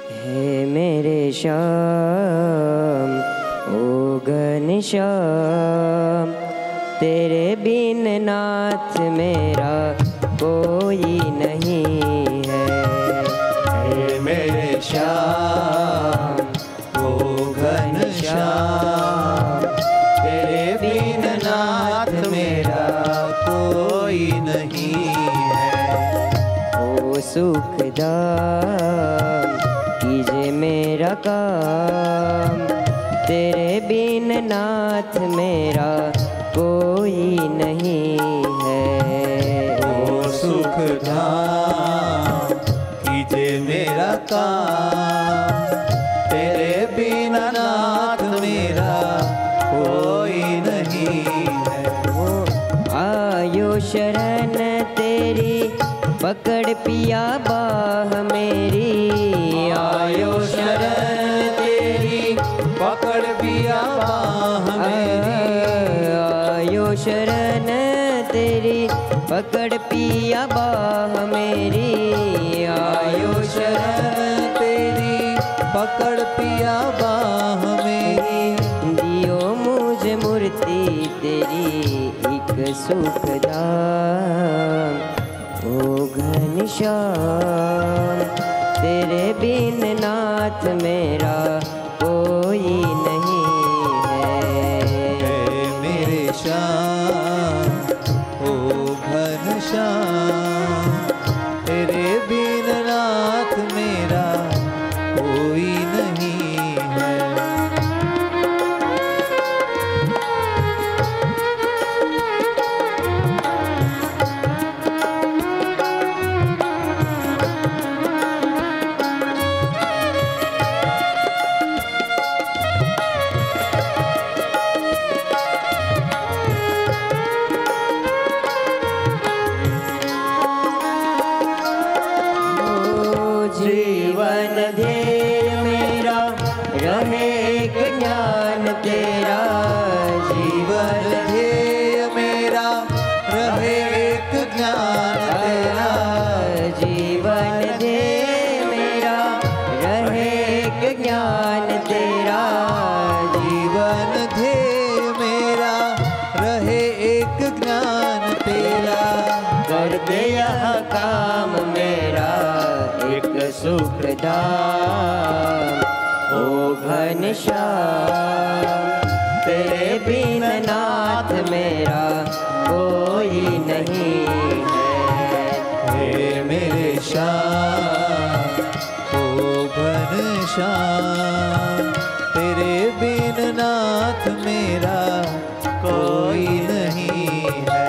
हे मेरे श्याम ओ घनश्याम, तेरे बिन नाथ मेरा कोई नहीं है। हे मेरे श्याम ओ घनश्याम, तेरे बिन नाथ मेरा कोई नहीं है। ओ सुखदाम कीजे मेरा काम, तेरे बिन नाथ मेरा कोई नहीं है। ओ सुखधाम कीजे मेरा काम, तेरे बिना नाथ मेरा कोई नहीं है। आयो शरण तेरी पकड़ पिया बाह मेरी, आयो शरण तेरी पकड़ पिया बाह मेरी, आयो शरण तेरी पकड़ पिया बाह मेरी, आयो शरण तेरी पकड़ पिया बाह मेरी। दियो मुझे मूर्ति तेरी एक सुखदाम ओ घनश्याम, तेरे बिन नाथ मेरा कोई नहीं है। हे मेरे श्याम ओ घनश्याम, तेरे बिन नाथ मेरा कोई नहीं है। जीवन ध्येय मेरा रहे एक ज्ञान तेरा, जीवन ध्येय मेरा रहे एक ज्ञान तेरा, जीवन ध्येय मेरा रहे एक ज्ञान तेरा, जीवन ध्येय मेरा रहे एक ज्ञान तेरा। कर दे यह काम मेरा एक सुखदाम ओ घनश्याम, तेरे बिन नाथ मेरा कोई नहीं है। हे मेरे श्याम ओ घनश्याम, तेरे बिन नाथ मेरा कोई नहीं है।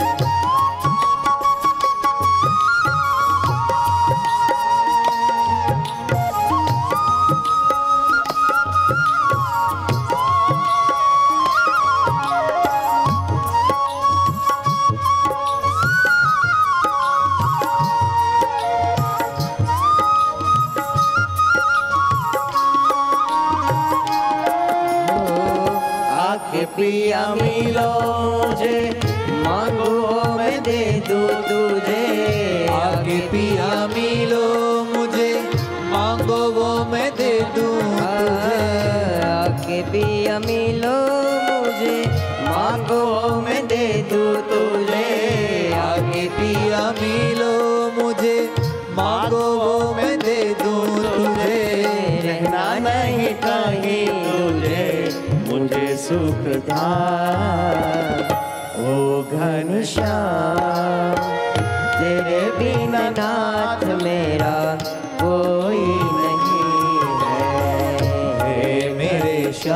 आके पिया मिलो मुझे, मांगो मैं दे दूं तुझे। आगे पिया मिलो मुझे, मांगो वो मैं दे दूं तुझे। आके पिया मिलो मुझे, मांगो मैं दे दूं तुझे। आगे पिया मिलो मुझे, मांगो वो मैं दे दूं तुझे। रहना नहीं कहीं तुझे मुझे सुखदाम ओ घनश्याम, तेरे बिना नाथ मेरा कोई नहीं है। हे मेरे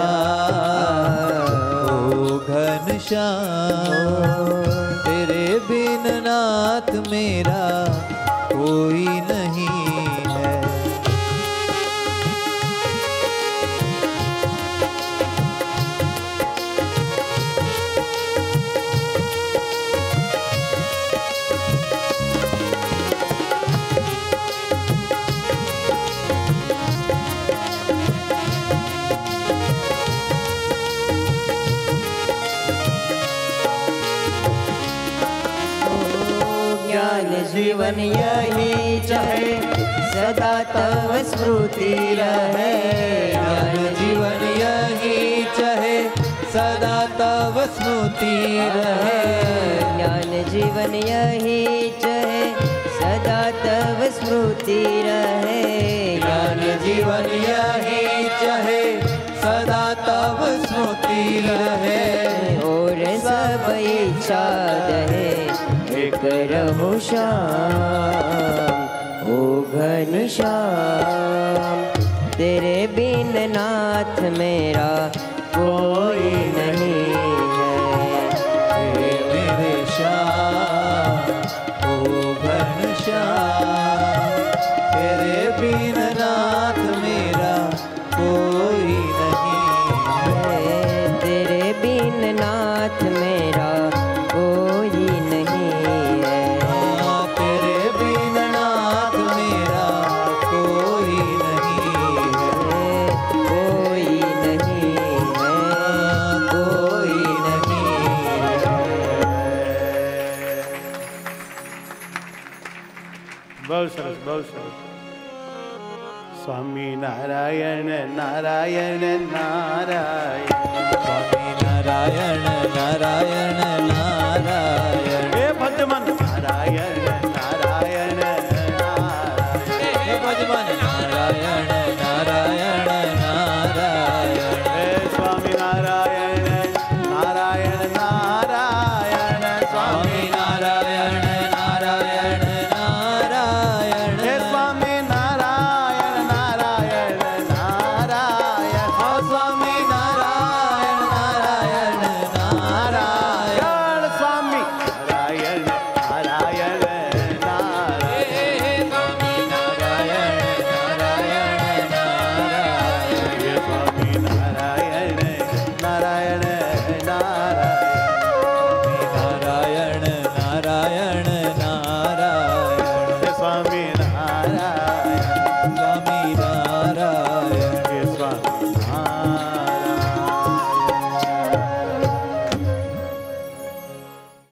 श्याम ओ घनश्याम, तेरे बिन नाथ मेरा कोई नहीं है। जीवन यही चाहे सदा तव स्मृति रहे। ज्ञान जीवन यही चाहे सदा तव स्मृति रहे। ज्ञान जीवन यही चाहे सदा तव स्मृति रहे। ज्ञान जीवन यही चाहे सदा तव स्मृति रहे। और सब इच्छा दहे एक रहो श्याम ओ घनश्याम। तेरे बिन नाथ मेरा कोई नहीं है। मेरे श्याम ओ घनश्याम, तेरे बिन नाथ मेरा कोई नहीं है। तेरे बिन नाथ मेरा कोई नहीं है। तेरे बिन नाथ मेरा कोई नहीं है। कोई नहीं है। कोई नहीं है। बहुत सरस, बहुत सरस। स्वामी नारायण नारायण नारायण। स्वामी नारायण नारायण नारायण। हे भजमन नारायण नारायण नारायण। हे भजमन नारायण नारायण